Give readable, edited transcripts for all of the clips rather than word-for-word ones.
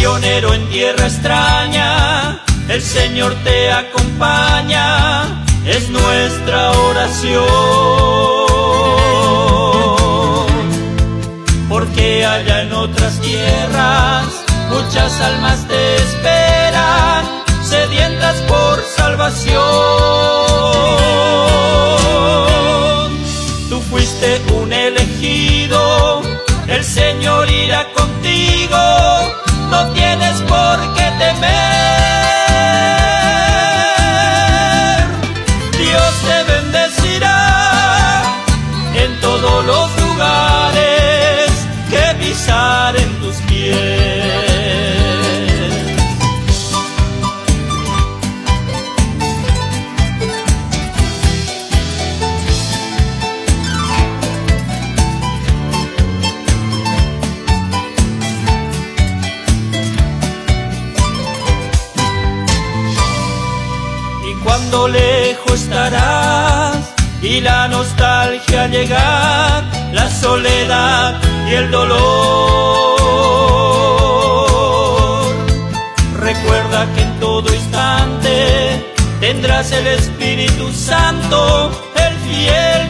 Misionero en tierra extraña, el Señor te acompaña, es nuestra oración. Porque allá en otras tierras muchas almas te esperan, sedientas por salvación. Tú fuiste un elegido, el Señor irá contigo, no tienes por qué temer. Dios te bendecirá en todos los lugares que pisar en tus pies. Cuando lejos estarás y la nostalgia llegar, la soledad y el dolor, recuerda que en todo instante tendrás el Espíritu Santo, el fiel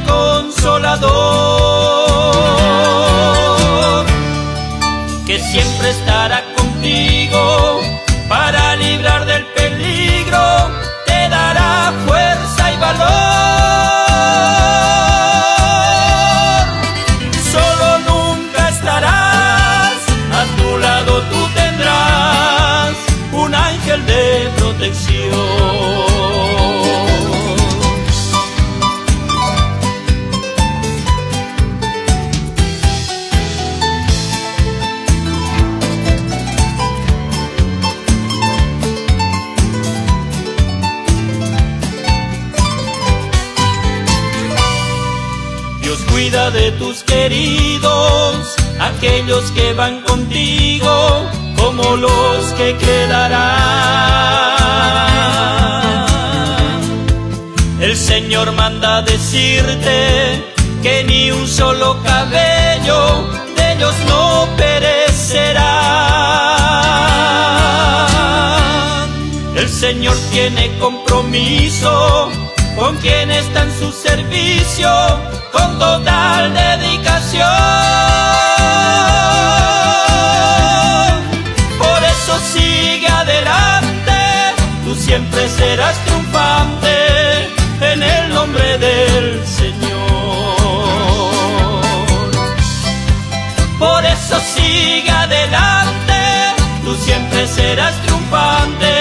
Consolador, que siempre estará contigo para librar del peligro, te dará fuerza y valor. Solo nunca estarás, a tu lado tú tendrás un ángel de protección. Cuida de tus queridos, aquellos que van contigo, como los que quedarán. El Señor manda decirte que ni un solo cabello de ellos no perecerá. El Señor tiene compromiso con quien está en su servicio, con total dedicación. Por eso sigue adelante, tú siempre serás triunfante en el nombre del Señor. Por eso sigue adelante, tú siempre serás triunfante